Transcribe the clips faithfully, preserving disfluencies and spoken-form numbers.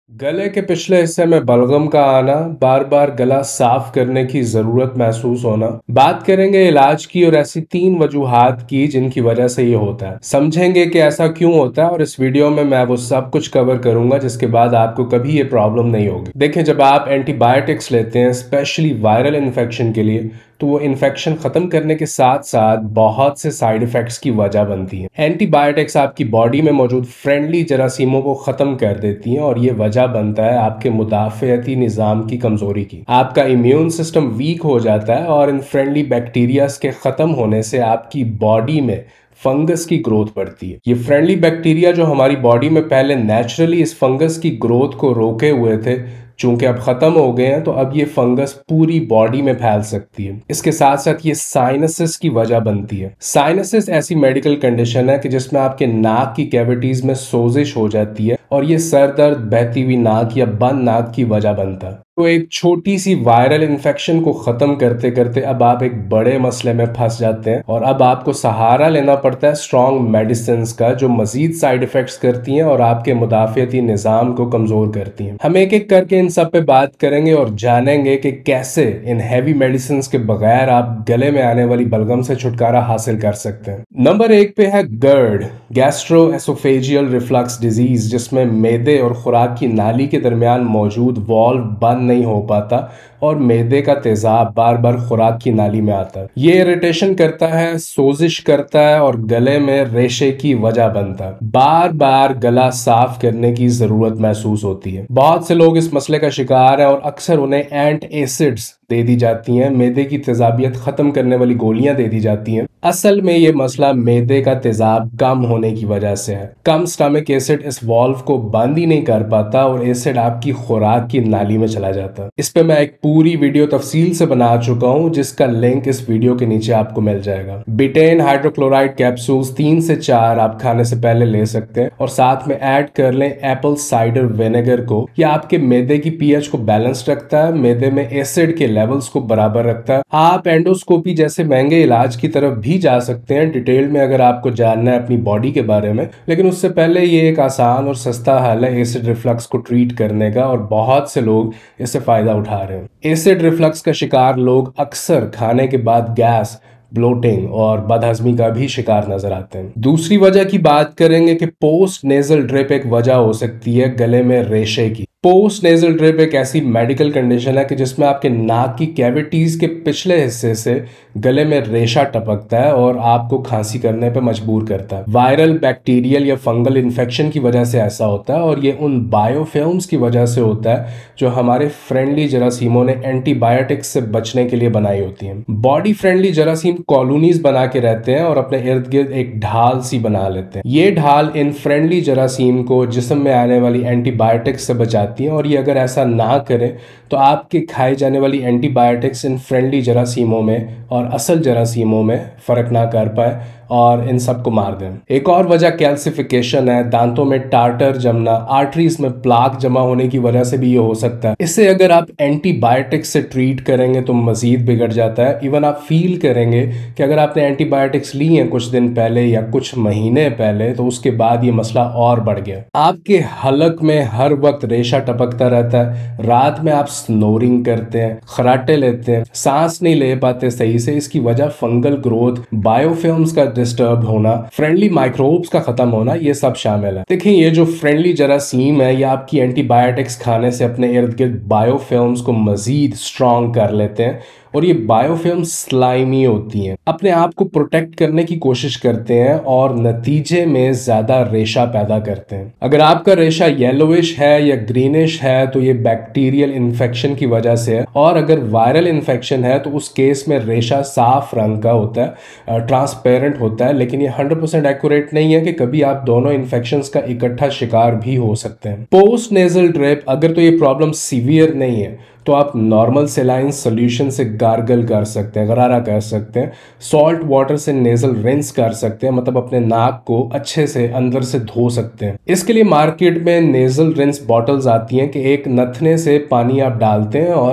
गले के पिछले हिस्से में बलगम का आना, बार बार गला साफ करने की जरूरत महसूस होना। बात करेंगे इलाज की और ऐसी तीन वजूहात की जिनकी वजह से ये होता है। समझेंगे कि ऐसा क्यों होता है और इस वीडियो में मैं वो सब कुछ कवर करूंगा जिसके बाद आपको कभी ये प्रॉब्लम नहीं होगी। देखें, जब आप एंटीबायोटिक्स लेते हैं स्पेशली वायरल इन्फेक्शन के लिए, तो वो इन्फेक्शन खत्म करने के साथ साथ बहुत से साइड इफेक्ट्स की वजह बनती है। एंटीबायोटिक्स आपकी बॉडी में मौजूद फ्रेंडली जरासीमों को खत्म कर देती हैं और ये वजह बनता है आपके मुदाफ़ियती निज़ाम की कमजोरी की। आपका इम्यून सिस्टम वीक हो जाता है और इन फ्रेंडली बैक्टीरियाज के खत्म होने से आपकी बॉडी में फंगस की ग्रोथ बढ़ती है। ये फ्रेंडली बैक्टीरिया जो हमारी बॉडी में पहले नेचुरली इस फंगस की ग्रोथ को रोके हुए थे, चूंकि अब खत्म हो गए हैं, तो अब ये फंगस पूरी बॉडी में फैल सकती है। इसके साथ साथ ये साइनसिस की वजह बनती है। साइनसिस ऐसी मेडिकल कंडीशन है कि जिसमें आपके नाक की कैविटीज में सोजिश हो जाती है और ये सर दर्द, बहती हुई नाक या बंद नाक की वजह बनता है। तो एक छोटी सी वायरल इन्फेक्शन को खत्म करते करते अब आप एक बड़े मसले में फंस जाते हैं और अब आपको सहारा लेना पड़ता है स्ट्रॉन्ग मेडिसिन का, जो मजीद साइड इफेक्ट्स करती हैं और आपके मुदाफियती निज़ाम को कमजोर करती हैं। हम एक एक करके इन सब पे बात करेंगे और जानेंगे कि कैसे इन हैवी मेडिसिन के बगैर आप गले में आने वाली बलगम से छुटकारा हासिल कर सकते हैं। नंबर एक पे है GERD, gastro oesophageal reflux disease, जिसमें मैदे और खुराक की नाली के दरमियान मौजूद वॉल्व बंद नहीं हो पाता और मैदे का तेजाब बार बार खुराक की नाली में आता है। ये इरिटेशन करता है, सोजिश करता है और गले में रेशे की वजह बनता है। बार बार गला साफ करने की जरूरत महसूस होती है। बहुत से लोग इस मसले का शिकार हैं और अक्सर उन्हें एंट एसिड्स दे दी जाती हैं, मैदे की तेजाबियत खत्म करने वाली गोलियां दे दी जाती हैं। असल में ये मसला मैदे का तेजाब कम होने की वजह से है। कम स्टमक एसिड इस वॉल्व को बंद ही नहीं कर पाता और एसिड आपकी खुराक की नाली में चला जाता है। इस पे मैं एक पूरी वीडियो तफसील से बना चुका हूं, जिसका लिंक इस वीडियो के नीचे आपको मिल जाएगा। बिटेन हाइड्रोक्लोराइड कैप्सूल्स तीन से चार आप खाने से पहले ले सकते हैं और साथ में ऐड कर लें एप्पल साइडर विनेगर को। यह आपके मैदे की पीएच को बैलेंस रखता है, मैदे में एसिड के लेवल्स को बराबर रखता है। आप एंडोस्कोपी जैसे महंगे इलाज की तरफ भी जा सकते हैं डिटेल में अगर आपको जानना है अपनी बॉडी के बारे में, लेकिन उससे पहले ये एक आसान और सस्ता हल है एसिड रिफ्लक्स को ट्रीट करने का और बहुत से लोग इससे फायदा उठा रहे हैं। एसिड रिफ्लक्स का शिकार लोग अक्सर खाने के बाद गैस, ब्लोटिंग और बदहजमी का भी शिकार नजर आते हैं। दूसरी वजह की बात करेंगे कि पोस्ट नेजल ड्रिप एक वजह हो सकती है गले में रेशे की। पोस्ट नेजल ड्रिप एक ऐसी मेडिकल कंडीशन है कि जिसमें आपके नाक की कैविटीज के पिछले हिस्से से गले में रेशा टपकता है और आपको खांसी करने पर मजबूर करता है। वायरल, बैक्टीरियल या फंगल इन्फेक्शन की वजह से ऐसा होता है और ये उन बायोफिल्म्स की वजह से होता है जो हमारे फ्रेंडली जरासीमों ने एंटीबायोटिक्स से बचने के लिए बनाई होती हैं। बॉडी फ्रेंडली जरासीम कॉलोनीज बना के रहते हैं और अपने इर्द गिर्द एक ढाल सी बना लेते हैं। ये ढाल इन फ्रेंडली जरासीम को जिस्म में आने वाली एंटीबायोटिक्स से बचाती है और ये अगर ऐसा ना करें तो आपके खाए जाने वाली एंटीबायोटिक्स इन फ्रेंडली जरासीमों में और असल जरासीमों में फर्क ना कर पाए और इन सब को मार दें। एक और वजह कैल्सिफिकेशन है, दांतों में टार्टर जमना, आर्टरीज में प्लाक जमा होने की वजह से भी ये हो सकता है। इससे अगर आप एंटीबायोटिक्स से ट्रीट करेंगे तो मजीद बिगड़ जाता है। इवन आप फील करेंगे कि अगर आपने एंटीबायोटिक्स ली हैं कुछ दिन पहले या कुछ महीने पहले, तो उसके बाद ये मसला और बढ़ गया। आपके हलक में हर वक्त रेशा टपकता रहता है, रात में आप स्नोरिंग करते हैं, खराटे लेते हैं, सांस नहीं ले पाते सही से। इसकी वजह फंगल ग्रोथ, बायोफिल्म्स का डिस्टर्ब होना, फ्रेंडली माइक्रोब्स का खत्म होना, ये सब शामिल है। देखिए, ये जो फ्रेंडली जरासीम है ये आपकी एंटीबायोटिक्स खाने से अपने इर्द गिर्द बायोफिल्म्स को मजीद स्ट्रॉन्ग कर लेते हैं और ये बायोफिल्म स्लाइमी होती हैं, अपने आप को प्रोटेक्ट करने की कोशिश करते हैं और नतीजे में ज्यादा रेशा पैदा करते हैं। अगर आपका रेशा येलोइश है या ग्रीनिश है तो ये बैक्टीरियल इन्फेक्शन की वजह से है, और अगर वायरल इन्फेक्शन है तो उस केस में रेशा साफ रंग का होता है, ट्रांसपेरेंट होता है। लेकिन ये हंड्रेड परसेंट एक्यूरेट नहीं है कि कभी आप दोनों इन्फेक्शंस का इकट्ठा शिकार भी हो सकते हैं। पोस्ट नेजल ड्रिप, अगर तो ये प्रॉब्लम सीवियर नहीं है तो आप नॉर्मल सेलाइन सोल्यूशन से गार्गल कर सकते हैं, गरारा कर सकते हैं। सॉल्ट वाटर से नेजल रिंस कर सकते हैं, मतलब अपने नाक को अच्छे से अंदर से धो सकते हैं। इसके लिए मार्केट में नेजल रिंस बॉटल्स आती हैं कि एक नथने से पानी आप डालते हैं और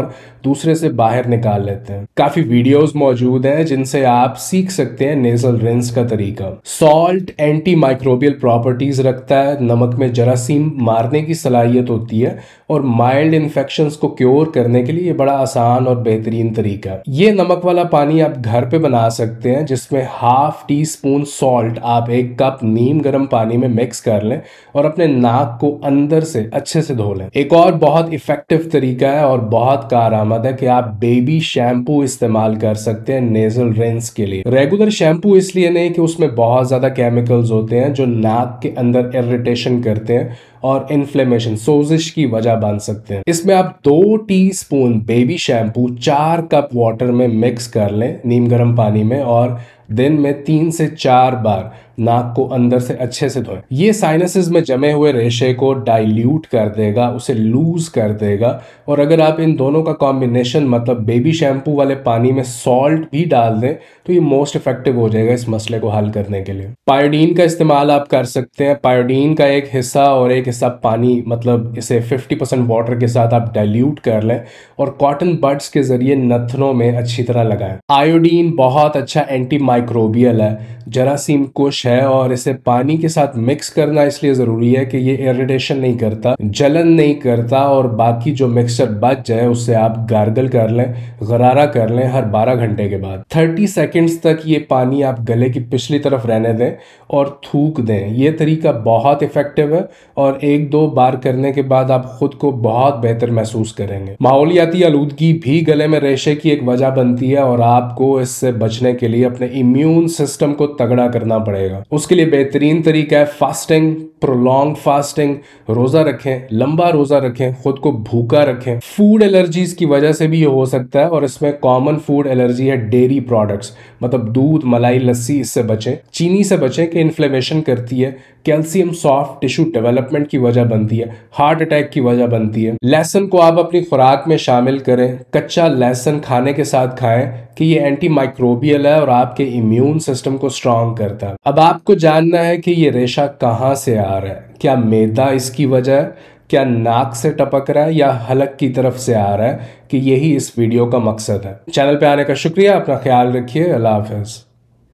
दूसरे से बाहर निकाल लेते हैं। काफी वीडियोस मौजूद हैं जिनसे आप सीख सकते हैं नेजल रिंस का तरीका। सॉल्ट एंटी माइक्रोबियल प्रॉपर्टीज रखता है, नमक में जरासीम मारने की सलाहियत होती है और माइल्ड इन्फेक्शंस को क्योर करने के लिए ये बड़ा आसान और बेहतरीन तरीका है। ये नमक वाला पानी आप घर पे बना सकते हैं, जिसमें हाफ टी स्पून सॉल्ट आप एक कप नीम गर्म पानी में मिक्स कर लें और अपने नाक को अंदर से अच्छे से धो लें। एक और बहुत इफेक्टिव तरीका है और बहुत कारआमद है कि आप बेबी शैम्पू इस्तेमाल कर सकते हैं नेजल रिंस के लिए। रेगुलर शैम्पू इसलिए नहीं कि उसमें बहुत ज्यादा केमिकल्स होते हैं जो नाक के अंदर इरिटेशन करते हैं और इन्फ्लेमेशन सोजिश की वजह बन सकते हैं। इसमें आप दो टीस्पून बेबी शैम्पू चार कप वाटर में मिक्स कर लें नीम गर्म पानी में और दिन में तीन से चार बार नाक को अंदर से अच्छे से धोएं। ये साइनसेस में जमे हुए रेशे को डाइल्यूट कर देगा, उसे लूज कर देगा। और अगर आप इन दोनों का कॉम्बिनेशन मतलब बेबी शैम्पू वाले पानी में सॉल्ट भी डाल दें तो ये मोस्ट इफेक्टिव हो जाएगा इस मसले को हल करने के लिए। पायोडीन का इस्तेमाल आप कर सकते हैं। पायोडीन का एक हिस्सा और एक हिस्सा पानी मतलब इसे फिफ्टी परसेंट वाटर के साथ आप डाइल्यूट कर लें और कॉटन बड्स के जरिए नथनों में अच्छी तरह लगाएं। आयोडीन बहुत अच्छा एंटी माइक्रोबियल है, जरासीम कुश है और इसे पानी के साथ मिक्स करना इसलिए जरूरी है कि ये इरिटेशन नहीं करता, जलन नहीं करता और बाकी जो मिक्सचर बच जाए उससे आप गार्गल कर लें, गरारा कर लें हर बारह घंटे के बाद। तीस सेकंड्स तक ये पानी आप गले की पिछली तरफ रहने दें और थूक दें। ये तरीका बहुत इफेक्टिव है और एक दो बार करने के बाद आप खुद को बहुत बेहतर महसूस करेंगे। माहौलियाती आलूदगी भी गले में रेशे की एक वजह बनती है और आपको इससे बचने के लिए अपने इम्यून सिस्टम को तगड़ा करना पड़ेगा। उसके लिए बेहतरीन तरीका है फास्टिंग, प्रोलॉन्ग फास्टिंग। रोजा रखें, लंबा रोजा रखें, खुद को भूखा रखें। फूड एलर्जीज की वजह से भी ये हो सकता है और इसमें कॉमन फूड एलर्जी है डेयरी प्रोडक्ट्स मतलब दूध, मलाई, लस्सी। इससे बचें। चीनी से बचें कि इन्फ्लेमेशन करती है। कैल्शियम सॉफ्ट टिश्यू डेवलपमेंट की वजह बनती है, हार्ट अटैक की वजह बनती है। लहसुन को आप अपनी खुराक में शामिल करें। कच्चा लहसुन खाने के साथ खाएं कि ये एंटी माइक्रोबियल है और आपके इम्यून सिस्टम को स्ट्रांग करता है। अब आपको जानना है कि ये रेशा कहाँ से आ रहा है। क्या मैदा इसकी वजह है, क्या नाक से टपक रहा है या हलक की तरफ से आ रहा है, कि यही इस वीडियो का मकसद है। चैनल पे आने का शुक्रिया। अपना ख्याल रखिए। अल्लाह हाफिज।